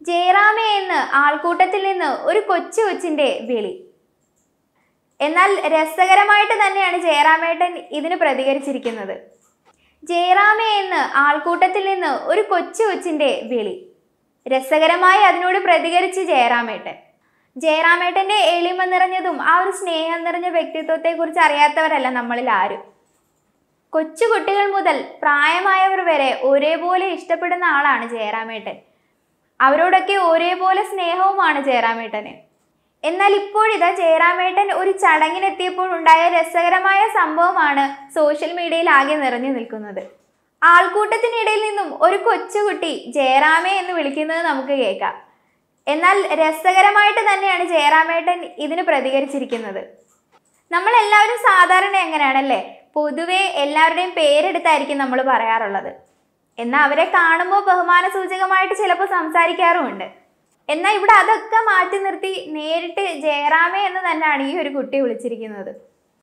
ജയറാമേ എന്ന് ആൾക്കൂട്ടത്തിൽ നിന്ന് ഒരു കൊച്ചിന്റെ വിളി. എന്നാൽ രസകരമായിട്ട് തന്നെയാണ് ജയറാമേട്ടൻ ഇതിന് പ്രതികരിച്ചിരിക്കുന്നത്. ജയറാമേ എന്ന് ആൾക്കൂട്ടത്തിൽ നിന്ന് ഒരു കൊച്ചിന്റെ വിളി. രസകരമായി അതിനോട് പ്രതികരിച്ച് ജയറാമേട്ടന്റെ എളിമ നിറഞ്ഞതും ആ ഒരു സ്നേഹം നിറഞ്ഞ വ്യക്തിത്വത്തെക്കുറിച്ച് അറിയാത്തവരല്ല നമ്മളിൽ ആരും. കൊച്ചുകുട്ടികൾ മുതൽ പ്രായമായവർ വരെ ഒരേപോലെ ഇഷ്ടപ്പെടുന്ന ആളാണ് ജയറാമേട്ടൻ. അവരോടൊക്കെ ഒരേപോലെ സ്നേഹവുമാണ് ജയറാമേട്ടന്. എന്നാൽ ഇപ്പോഴിതാ ജയറാമേട്ടൻ ഒരു ചടങ്ങിനെത്തിയപ്പോൾ ഉണ്ടായ രസകരമായ സംഭവമാണ് സോഷ്യൽ മീഡിയയിൽ ആകെ നിറഞ്ഞു നിൽക്കുന്നത്. ആൾക്കൂട്ടത്തിനിടയിൽ നിന്നും ഒരു കൊച്ചുകുട്ടി ജയറാമേ എന്ന് വിളിക്കുന്നത് നമുക്ക് കേൾക്കാം. എന്നാൽ രസകരമായിട്ട് തന്നെയാണ് ജയറാമേട്ടൻ ഇതിന് പ്രതികരിച്ചിരിക്കുന്നത്. നമ്മളെല്ലാവരും സാധാരണ എങ്ങനെയാണല്ലേ, പൊതുവെ എല്ലാവരുടെയും പേരെടുത്തായിരിക്കും നമ്മൾ പറയാറുള്ളത്. എന്നാൽ അവരെ കാണുമ്പോൾ ബഹുമാന സൂചകമായിട്ട് ചിലപ്പോൾ സംസാരിക്കാറുമുണ്ട്. എന്നാൽ ഇവിടെ അതൊക്കെ മാറ്റി നിർത്തി നേരിട്ട് ജയറാമേ എന്ന് തന്നെയാണ് ഈ ഒരു കുട്ടി വിളിച്ചിരിക്കുന്നത്.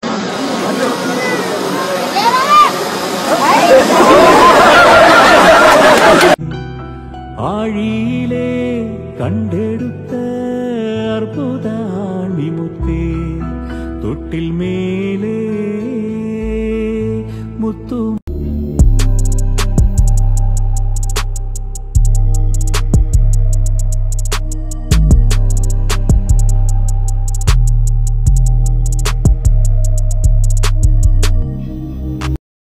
ആഴിയിലെ കണ്ടെടുത്ത അർബുദാണിമുത്തേ തൊട്ടിൽ മേ